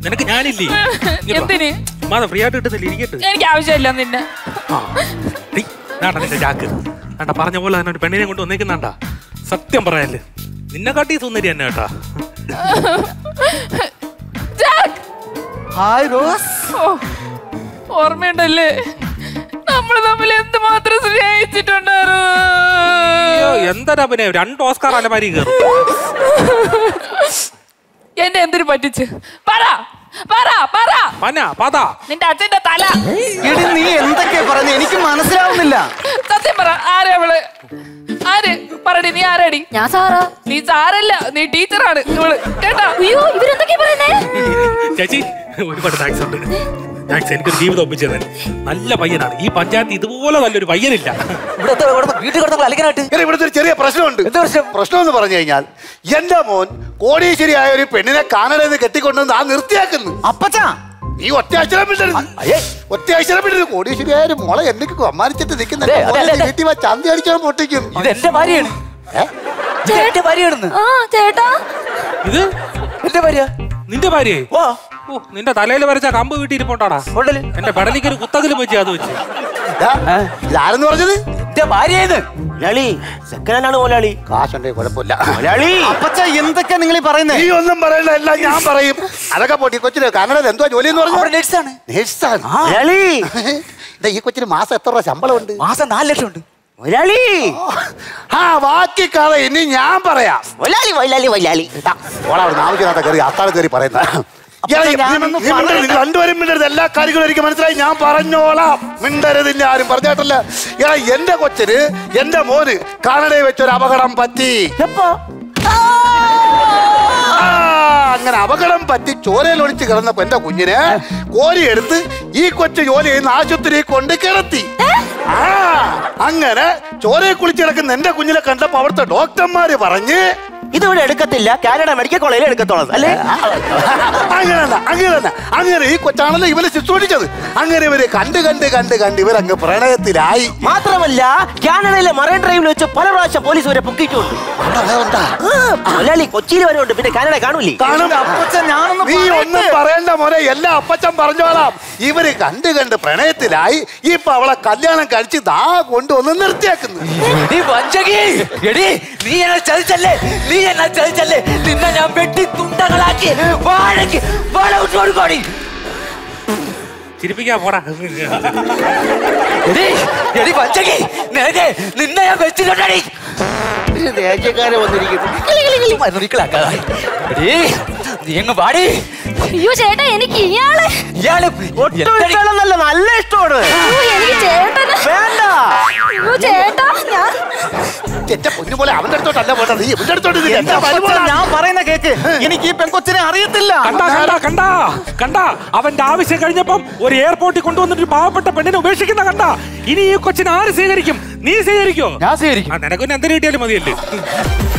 നിനക്ക് ഞാനില്ലേ? എന്തിന്? ഫ്രീ ആയിട്ട് കിട്ടുന്നില്ല, ഇരിക്കട്ടെ. എനിക്ക് ആവശ്യമില്ല നിന്നെ. നിന്റെ ചാക്ക് കണ്ട പറഞ്ഞ പോലെ തന്നെ ഒരു പെണ്ണിനെ കൊണ്ട് വന്നേക്കുന്നാണ്ടാ. സത്യം പറയാല്ലേ, നിന്നെ കാട്ടി സുന്ദരി തന്നെ കേട്ടാ. Hi rose. ഓർമ്മയുണ്ടല്ലേ നമ്മൾ തമ്മിൽ എന്തുമാത്രം സ്നേഹിച്ചിട്ടുണ്ടായിരുന്നു? എന്താ അഭിനയം, 2 ഓസ്കാർ അലമാരി കയറും. എന്നെ എന്തിനു പറ്റിച്ച്? നിന്റെ അച്ഛന്റെ തല. നീ എന്തൊക്കെയാ പറയുന്നത്? എനിക്ക് മനസ്സിലാവുന്നില്ല. സത്യം പറ, ആരാ അവള്? ആര് പറടി? നീ ആരാടി? ഞാൻ സാറാ. നീ സാറല്ല, നീ ടീച്ചറാണ് ഇവള്, കേട്ടാ? അയ്യോ, ഇവരെന്തൊക്കെയാ പറയുന്നേ? ചേച്ചി ഒരുപാട് താങ്ക്സ് ഉണ്ട്. താങ്ക്സ്, എനിക്കൊരു ജീവിതം ഒപ്പിച്ചു തന്നെ. നല്ല പയ്യനാണ്. ഈ പഞ്ചായത്ത് ഇതുപോലെ നല്ലൊരു പയ്യനില്ല. ഇവിടുത്തെ ഒരു ചെറിയ പ്രശ്നമുണ്ട്. പ്രശ്നം എന്ന് പറഞ്ഞു കഴിഞ്ഞാൽ എന്റെ മോൻ കോടീശ്വരിയായ ഒരു പെണ്ണിനെ കാനഡയിൽ നിന്ന് കെട്ടിക്കൊണ്ടുവന്ന് ആ നിർത്തിയാക്കുന്നു. അപ്പച്ചാ നീ ഒറ്റ അക്ഷരം വിട്ടരുത്. കോടീശ്വരിയായ ഒരു മോളെ എന്തൊക്കെ അമ്മാനിച്ചിട്ട് നിൽക്കുന്നുണ്ട്. വീട്ടിൽ ചന്തി അടിച്ചാൽ പൊട്ടിക്കും. ഇത് എന്റെ ഭാര്യയാണ്. എന്റെ ഭാര്യയാണെന്ന്. ചേട്ടാ, ഇത് എന്റെ ഭാര്യ. നിന്റെ ഭാര്യയെ? നിന്റെ തലയിൽ വരച്ച കമ്പ് വീട്ടിൽ ഇരിപ്പോണ്ടാടാ. എന്റെ പെടലിക്ക് ഒരു കുത്തകലും വെച്ച് അത് വെച്ച്. ഇതാരെന്ന് പറഞ്ഞത്? എന്റെ ഭാര്യയാണ്. മുതലാളി കാശുണ്ടേ കുഴപ്പമില്ല. അപ്പച്ചാ എന്തൊക്കെയാ നിങ്ങൾ പറയുന്നത്? നീ ഒന്നും പറയണ്ട, എല്ലാം ഞാൻ പറയും. അതൊക്കെ പോട്ടി. കൊച്ചിന് കാനഡയിൽ എന്തോ ജോലി എന്ന് പറഞ്ഞു? നേഴ്സാണ്. ഈ കൊച്ചിന് മാസം എത്ര രൂപ ശമ്പളം ഉണ്ട്? മാസം 4 ലക്ഷം ഉണ്ട്. ബാക്കി കഥ ഇനി ഞാൻ പറയാം. ആവശ്യമില്ലാത്ത കയറി അത്താഴ കയറി പറയുന്ന രണ്ടുപേരും മിണ്ടരുത്. എല്ലാ കാര്യങ്ങളും എനിക്ക് മനസ്സിലായി, ഞാൻ പറഞ്ഞോളാം. മിണ്ടരുതില്ല, ആരും പറഞ്ഞിട്ടില്ല. എന്റെ കൊച്ചിന്, എന്റെ മോന് കാനഡയിൽ വെച്ചൊരു അപകടം പറ്റി. അങ്ങനെ അപകടം പറ്റി ചോരയിൽ ഒളിച്ച് കിടന്നപ്പോ എന്റെ കുഞ്ഞിനെ കോരിയെടുത്ത് ഈ കൊച്ചു ജോലി ചെയ്യുന്ന ആശുപത്രിയിൽ കൊണ്ട് കിടത്തി. അങ്ങനെ ചോരയെ കുളിച്ച് കിടക്കുന്ന എന്റെ കുഞ്ഞിനെ കണ്ടപ്പോ അവിടുത്തെ ഡോക്ടർമാര് പറഞ്ഞ് ഇതിവിടെ എടുക്കത്തില്ല, കാനഡ മെഡിക്കൽ കോളേജിൽ എടുക്കത്തോളൂ അല്ലേ? അങ്ങനെ ഈ കൊച്ചാണല്ലോ ഇവരെ ശുശ്രൂഷിച്ചത്. അങ്ങനെ ഇവര് കണ്ട് ഇവരങ്ങ് പ്രണയത്തിലായി. മാത്രമല്ല കാനഡയിലെ മറൈൻ ഡ്രൈവിൽ വെച്ച് പല പ്രാവശ്യം പോലീസ് വരെ പൊക്കിയിട്ടുണ്ട്. കൊച്ചിയിൽ വരെ ഉണ്ട്. പിന്നെ കാനഡ കാണൂലേ? നീ ഒന്നും പറയണ്ട മോനെ, എല്ലാം അപ്പച്ചൻ പറഞ്ഞോളാം. ഇവര് കണ്ട് പ്രണയത്തിലായി. ഇപ്പൊ അവളെ കല്യാണം കഴിച്ച് ദാ കൊണ്ടുവന്ന് നിർത്തിയാക്കുന്നു. നിന്നെ ഞാൻ വെട്ടി തുണ്ടങ്ങളാക്കി ചിരിപ്പിക്കാ പോടാ. നിന്നെ ഞാൻ വെച്ചിട്ടുണ്ടേ. ദേശക്കാരെ വന്നിരിക്കുന്നു. നീ അങ്ങ് പാടി. അയ്യോ ചേട്ടാ, എനിക്ക് ഇയാള് നല്ല ഇഷ്ടമാണ്. എനിക്ക് ചേട്ടന് വേണ്ട. ചേട്ടാ, ഞാൻ എന്റെ പൊന്നു പോലെ അവന്റെ അടുത്തോട്ടല്ല പോട്ടെ, നീ എന്റെ അടുത്തോട്ട്. ഞാൻ പറയുന്ന കേക്ക്. എനിക്ക് ഈ പെൺകൊച്ചിനെ അറിയത്തില്ല. കണ്ടാ അവന്റെ ആവശ്യം കഴിഞ്ഞപ്പം ഒരു എയർപോർട്ടിൽ കൊണ്ടുവന്നിട്ട് പാവപ്പെട്ട പെണ്ണിനെ ഉപേക്ഷിക്കുന്ന കണ്ടാ. ഇനി ഈ കൊച്ചിനെ ആര് സ്വീകരിക്കും? നീ സ്വീകരിക്കോ? ഞാൻ സ്വീകരിക്കും. നിനക്കൊന്നും എന്തിനു കിട്ടിയാലും മതിയല്ലേ.